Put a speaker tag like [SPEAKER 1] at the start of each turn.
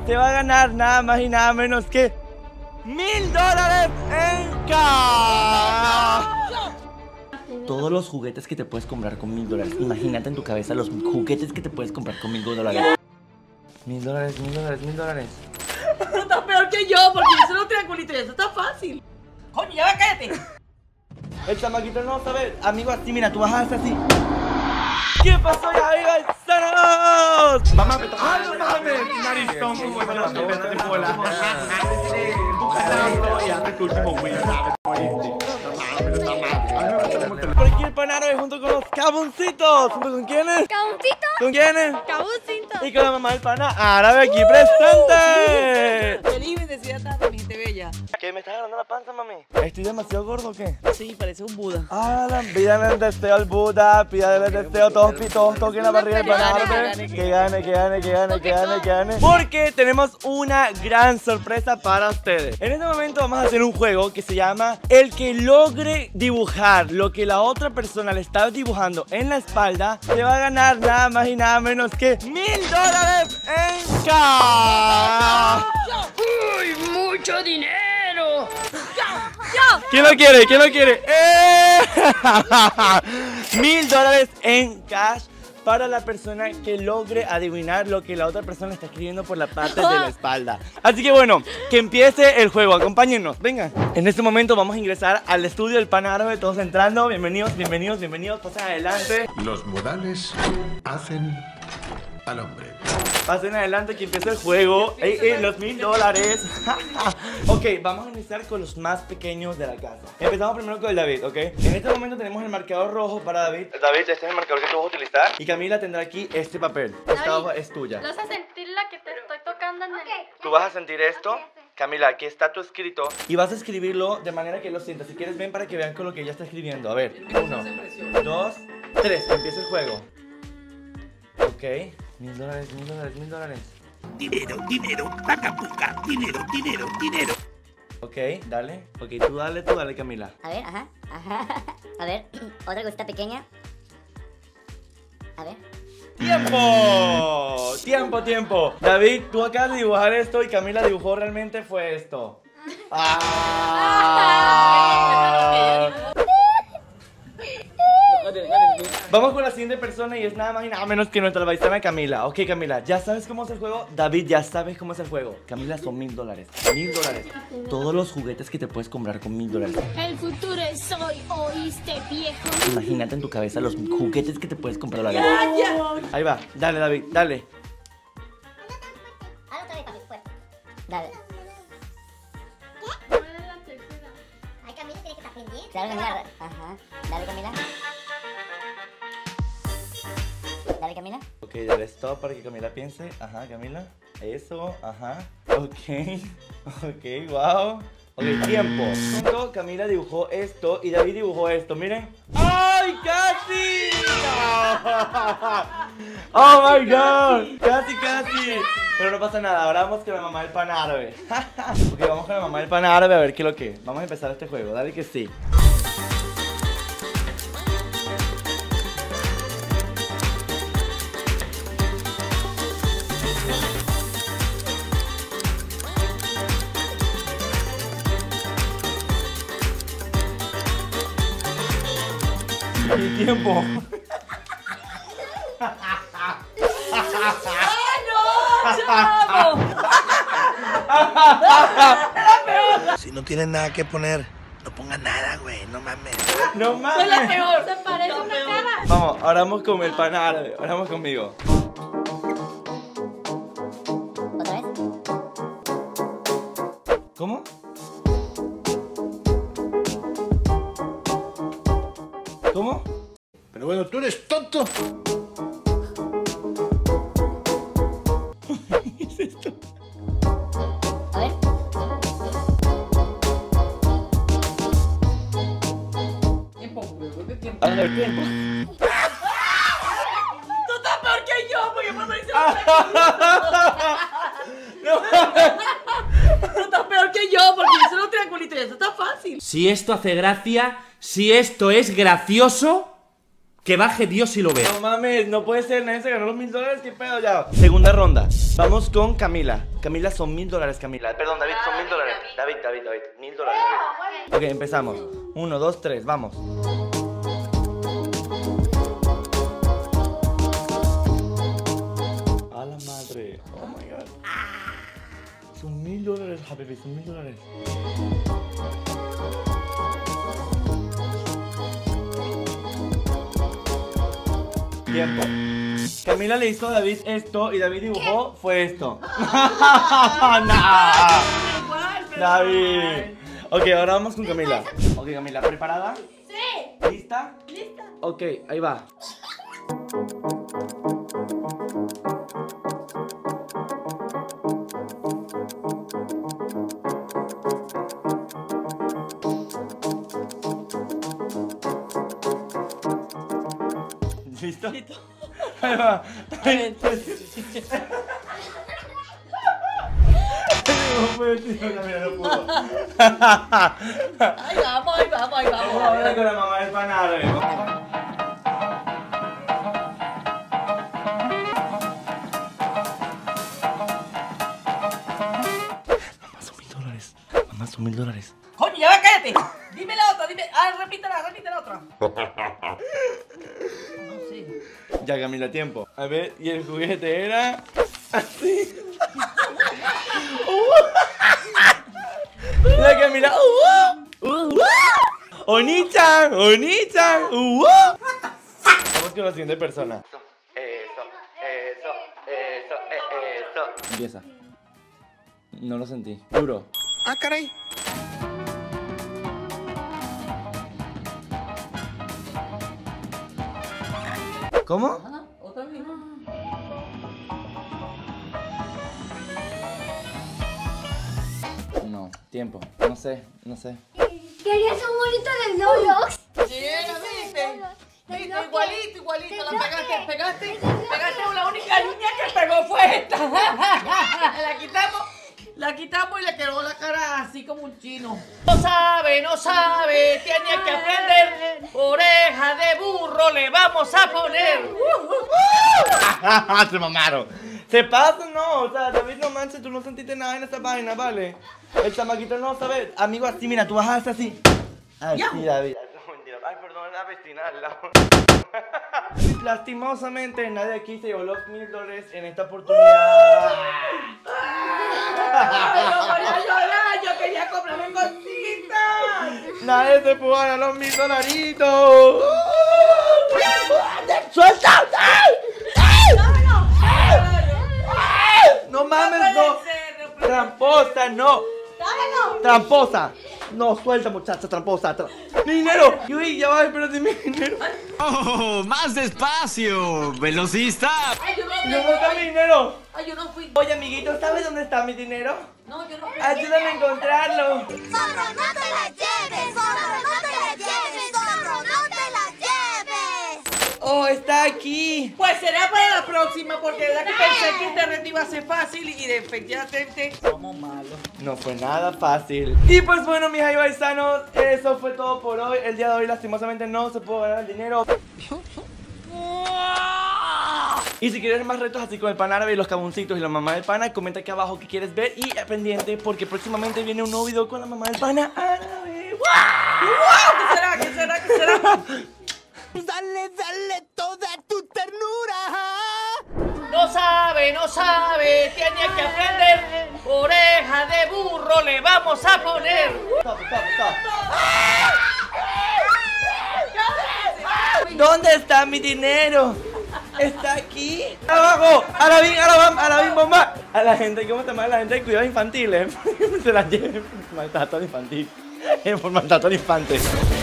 [SPEAKER 1] se va a ganar nada más y nada menos que $1000 en cash. Todos los juguetes que te puedes comprar con $1000. Imagínate en tu cabeza los juguetes que te puedes comprar con $1000. $1000, $1000.
[SPEAKER 2] Pero estás peor que yo, porque yo soy un triangulito y eso está fácil. Coño, ya va, cállate.
[SPEAKER 1] El chamaquito no sabe, amigo, así, mira, tú vas a hacer así. ¿Qué pasó ya, amigas? ¡Sanos! Mamá, me toca. ¡Ay, no mames! Narizón, como el de bola. Y hace tu último win. Por aquí el Panaro junto con los Caboncitos. ¿Junto con quiénes?
[SPEAKER 3] ¿Caboncito?
[SPEAKER 1] ¿Con quiénes?
[SPEAKER 3] Caboncito.
[SPEAKER 1] Y con la mamá del pana árabe aquí presente.
[SPEAKER 2] Feliz, bendecida tarde, mi gente bella.
[SPEAKER 1] ¿Qué? ¿Me estás agarrando la panza, mami? ¿Estoy demasiado gordo o qué?
[SPEAKER 2] Sí, parece un Buda.
[SPEAKER 1] Pídale el deseo al Buda, pídale el deseo, todos toquen la barriga del Panaro. Que gane. Porque tenemos una gran sorpresa para ustedes. En este momento vamos a hacer un juego que se llama el que logre dibujar lo que la otra persona le está dibujando en la espalda, se va a ganar nada más y nada menos que $1000 en cash.
[SPEAKER 3] ¡Uy, mucho dinero!
[SPEAKER 1] ¿Quién lo quiere? ¿Quién lo quiere? $1000 en cash para la persona que logre adivinar lo que la otra persona está escribiendo por la parte de la espalda. Así que bueno, que empiece el juego, acompáñennos, vengan. En este momento vamos a ingresar al estudio del Pana Árabe, todos entrando, bienvenidos, pasen adelante.
[SPEAKER 4] Los modales hacen al hombre.
[SPEAKER 1] Pasen adelante que empieza el juego. Los $1000. Ok, vamos a iniciar con los más pequeños de la casa. Empezamos primero con el David, ¿ok? En este momento tenemos el marcador rojo para David. David, este es el marcador que tú vas a utilizar. Y Camila tendrá aquí este papel. Esta hoja es tuya.
[SPEAKER 3] ¿Vas a sentir la que te estoy tocando en el...?
[SPEAKER 1] Tú vas a sentir esto. Camila, aquí está tu escrito. Y vas a escribirlo de manera que lo sientas. Si quieres, ven para que vean con lo que ella está escribiendo. A ver, 1, 2, 3. Empieza el juego. Ok. $1000.
[SPEAKER 5] Dinero, paca puca, dinero.
[SPEAKER 1] Ok, dale. Ok, tú dale, Camila.
[SPEAKER 6] A ver, ajá. A ver, otra cosita pequeña. A ver.
[SPEAKER 1] ¡Tiempo! David, tú acabas de dibujar esto y Camila dibujó realmente fue esto. Vamos con la siguiente persona y es nada más y nada menos que nuestra paisana Camila. Ok, Camila, ¿ya sabes cómo es el juego? David, ¿ya sabes cómo es el juego? Camila, son $1000. $1000. Todos los juguetes que te puedes comprar con $1000.
[SPEAKER 3] El futuro es hoy, ¿oíste, viejo?
[SPEAKER 1] Imagínate en tu cabeza los juguetes que te puedes comprar. David.
[SPEAKER 2] Ya.
[SPEAKER 1] Ahí va, dale, David, dale.
[SPEAKER 6] Hazlo otra vez, papi, fuerte. Dale. Ay, Camila, tienes que estar pendiente. Claro, Camila. Ajá. Dale, Camila. Dale, Camila.
[SPEAKER 1] Ok, dale stop para que Camila piense. Ajá, Camila. Eso, ajá. Ok, wow. Ok, tiempo. Junto, Camila dibujó esto y David dibujó esto, miren. ¡Ay, casi! ¡Oh, my God! Casi. Pero no pasa nada, ahora vamos con la mamá del Pana Árabe. Ok, vamos con la mamá del Pana Árabe a ver qué es lo que es. Vamos a empezar este juego, dale que sí. Y tiempo.
[SPEAKER 5] Si no tienes nada que poner, no pongas nada, güey, no mames.
[SPEAKER 1] No
[SPEAKER 2] Soy la
[SPEAKER 1] mames.
[SPEAKER 2] peor.
[SPEAKER 3] ¿Se parece una cara?
[SPEAKER 1] Vamos, ahora vamos con el Pana Árabe. Ahora vamos conmigo.
[SPEAKER 6] ¿Otra vez?
[SPEAKER 1] ¿Cómo? ¿Cómo?
[SPEAKER 4] Pero bueno, tú eres tonto.
[SPEAKER 1] ¿Qué es esto?
[SPEAKER 6] A ver.
[SPEAKER 2] Tiempo, güey, ¿qué tiempo?
[SPEAKER 1] A ver, tiempo.
[SPEAKER 2] Tú estás peor que yo, porque cuando hice Tú estás peor que yo, porque yo soy un triangulito y eso está fácil.
[SPEAKER 7] Si esto hace gracia, si esto es gracioso, Que baje Dios y lo vea.
[SPEAKER 1] No mames, no puede ser, nadie se ganó los $1000, qué pedo ya. Segunda ronda, vamos con Camila. Camila, son $1000, Camila. Perdón, David, son $1000. David, $1000, David. Ok, empezamos. 1, 2, 3, vamos. A la madre, oh my god. Son $1000, Habibi, son $1000. Tiempo. Camila le hizo a David esto y David dibujó fue esto. No. David. Ok, ahora vamos con Camila. Ok, Camila, ¿preparada?
[SPEAKER 3] Sí.
[SPEAKER 1] ¿Lista?
[SPEAKER 3] Lista.
[SPEAKER 1] Ok, ahí va. ¿Listo? Listo. Ahí va. Ay, no puedo decir, Camila, no pudo.
[SPEAKER 2] Ahí vamos, ahí vamos, ahí vamos.
[SPEAKER 1] Vamos a hablar con la mamá del panadero. Mamá, son $1000. Mamá, son $1000.
[SPEAKER 2] Coño, ya va, cállate. Dime la otra, dime. Ah, repítela otra. No sé.
[SPEAKER 1] Ya, Camila, tiempo. A ver, y el juguete era así. La Camila. Oni-chan, Oni-chan. Vamos con la siguiente persona. Eso. Empieza. No lo sentí. Duro.
[SPEAKER 5] Ah, caray.
[SPEAKER 1] ¿Cómo?
[SPEAKER 2] Ajá, otra vez.
[SPEAKER 1] No, tiempo. No sé.
[SPEAKER 3] ¿Querías un monito de Roblox?
[SPEAKER 2] Llega, viste. Viste, igualito. Pegaste la única niña que pegó fue esta. La quitamos y le quedó la cara así como un chino. No sabe, tiene que aprender. Oreja de burro le vamos a poner.
[SPEAKER 1] Se mamaron. Se pasa, no. O sea, David, no manches, tú no sentiste nada en esta vaina, ¿vale? El chamaquito no sabe. Amigo, así, mira, tú vas a hacer así. Así, David. No, mentira. Ay, perdón, es la vecina al lado. Lastimosamente, nadie aquí se llevó los $1000 en esta oportunidad.
[SPEAKER 2] Pero voy a llorar, yo quería comprarme cositas.
[SPEAKER 1] Nadie se pudo ganar los $1000. ¡Suelta! No mames, no. Tramposa, no. Tramposa. No, suelta, muchacha, tramposa. ¡Dinero! Uy, ya va, espérate, mi dinero.
[SPEAKER 7] ¡Oh! ¡Más despacio! ¡Velocista!
[SPEAKER 2] Ay, yo no
[SPEAKER 1] ¿Dónde está mi dinero?
[SPEAKER 2] Ay, yo no fui.
[SPEAKER 1] Oye, amiguito, ¿sabes dónde está mi dinero?
[SPEAKER 2] No, yo no fui.
[SPEAKER 1] Ayúdame a encontrarlo.
[SPEAKER 8] ¡Zorro, no te la lleves! ¡Zorro, no te la lleves! ¡Zorro, no te la lleves!
[SPEAKER 1] Oh, está aquí.
[SPEAKER 2] Pues será para la próxima, porque de verdad que pensé que este reto iba a ser fácil y efectivamente somos malos.
[SPEAKER 1] No fue nada fácil. Y pues bueno, mis paisanos, eso fue todo por hoy. El día de hoy lastimosamente no se pudo ganar el dinero. Y si quieres más retos así con el pan árabe y los caboncitos y la mamá del pana, comenta aquí abajo qué quieres ver y pendiente porque próximamente viene un nuevo video con la mamá del pana árabe.
[SPEAKER 2] ¡Wow! ¿Qué será?
[SPEAKER 5] Dale toda tu ternura.
[SPEAKER 2] No sabe, tiene que aprender. Oreja de burro le vamos a poner.
[SPEAKER 1] Stop. ¿Dónde está mi dinero? Está aquí. Abajo. Alabín, bomba. A la gente, ¿cómo se llama? La gente de cuidados infantiles. Se la lleven por maltrato infantil. Por maltrato infante.